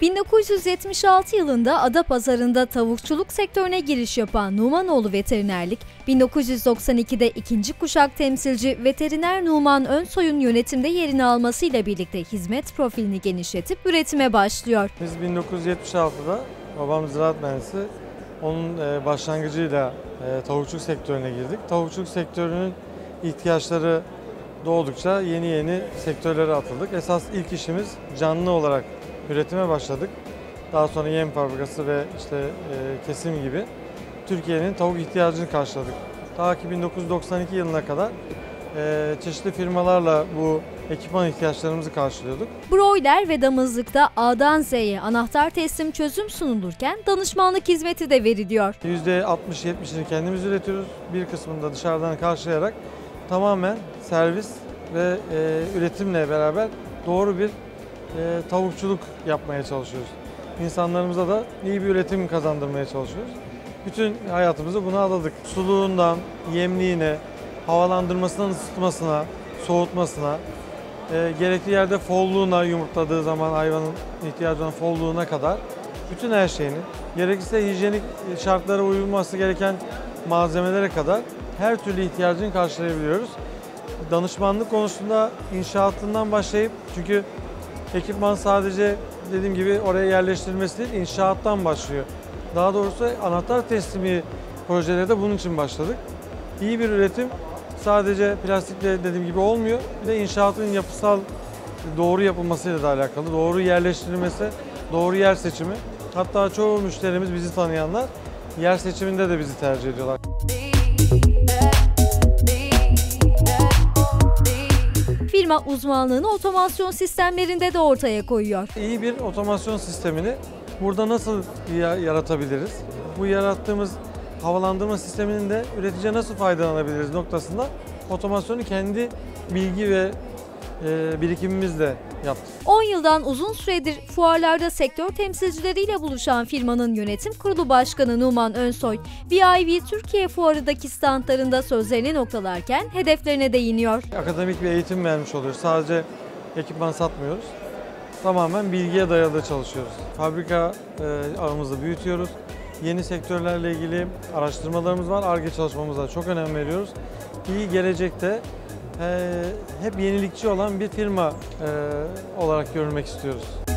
1976 yılında Adapazarı'nda tavukçuluk sektörüne giriş yapan Numanoğlu Veterinerlik, 1992'de ikinci kuşak temsilci veteriner Numan Önsoy'un yönetimde yerini almasıyla birlikte hizmet profilini genişletip üretime başlıyor. Biz 1976'da babam ziraat mühendisi, onun başlangıcıyla tavukçuluk sektörüne girdik. Tavukçuluk sektörünün ihtiyaçları doğdukça yeni sektörlere atıldık. Esas ilk işimiz canlı olarak üretime başladık. Daha sonra yem fabrikası ve kesim gibi Türkiye'nin tavuk ihtiyacını karşıladık. Ta ki 1992 yılına kadar çeşitli firmalarla bu ekipman ihtiyaçlarımızı karşılıyorduk. Broiler ve damızlıkta A'dan Z'ye anahtar teslim çözüm sunulurken danışmanlık hizmeti de veriliyor. %60-70'ini kendimiz üretiyoruz. Bir kısmını da dışarıdan karşılayarak tamamen servis ve üretimle beraber doğru bir tavukçuluk yapmaya çalışıyoruz. İnsanlarımıza da iyi bir üretim kazandırmaya çalışıyoruz. Bütün hayatımızı buna adadık. Suluğundan yemliğine, havalandırmasından ısıtmasına, soğutmasına, gerekli yerde folluğuna, yumurtladığı zaman hayvanın ihtiyacı olan folluğuna kadar bütün her şeyini, gerekirse hijyenik şartlara uyulması gereken malzemelere kadar her türlü ihtiyacını karşılayabiliyoruz. Danışmanlık konusunda inşaatından başlayıp, çünkü ekipman sadece dediğim gibi oraya yerleştirilmesi değil, inşaattan başlıyor. Daha doğrusu anahtar teslimi projeleri de bunun için başladık. İyi bir üretim sadece plastikle dediğim gibi olmuyor. Bir de inşaatın yapısal doğru yapılmasıyla da alakalı. Doğru yerleştirilmesi, doğru yer seçimi. Hatta çoğu müşterimiz, bizi tanıyanlar, yer seçiminde de bizi tercih ediyorlar. Firma uzmanlığını otomasyon sistemlerinde de ortaya koyuyor. İyi bir otomasyon sistemini burada nasıl yaratabiliriz? Bu yarattığımız havalandırma sisteminin de üreticiye nasıl faydalanabiliriz noktasında otomasyonu kendi bilgi ve birikimimizle yaptık. 10 yıldan uzun süredir fuarlarda sektör temsilcileriyle buluşan firmanın yönetim kurulu başkanı Numan Önsoy, BIV Türkiye fuarındaki standlarında sözlerini noktalarken hedeflerine değiniyor. Akademik bir eğitim vermiş oluyoruz. Sadece ekipman satmıyoruz. Tamamen bilgiye dayalı çalışıyoruz. Fabrika ağımızı büyütüyoruz. Yeni sektörlerle ilgili araştırmalarımız var. Ar-Ge çalışmamıza çok önem veriyoruz. İyi gelecekte hep yenilikçi olan bir firma olarak görülmek istiyoruz.